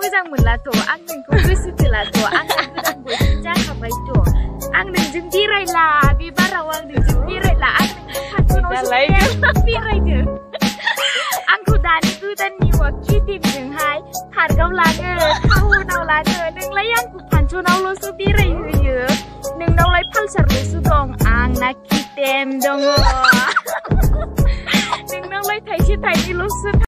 मोजां मोनलाथ' आं नोंखौ गोसोथोलाथ' आं गोदान बयफ्रेन्ड जाखाबायथ' आं नोंजों बेरायला बे बाराव आं नोंजों बेरायला आं नोंखौ फांसनावसो बेरायदो आंखौ दानि गोदान निउयर्क केटिनजोंहाय पार्कआव लाङो टाउनाव लाङो नोंलाय आंखौ फांसनावल'सो बेरायहोयो नोंनावलाय पालसारल'सो दं आंना केटिएम दङ नोंनावलाय थाइसे थाइनैल'सो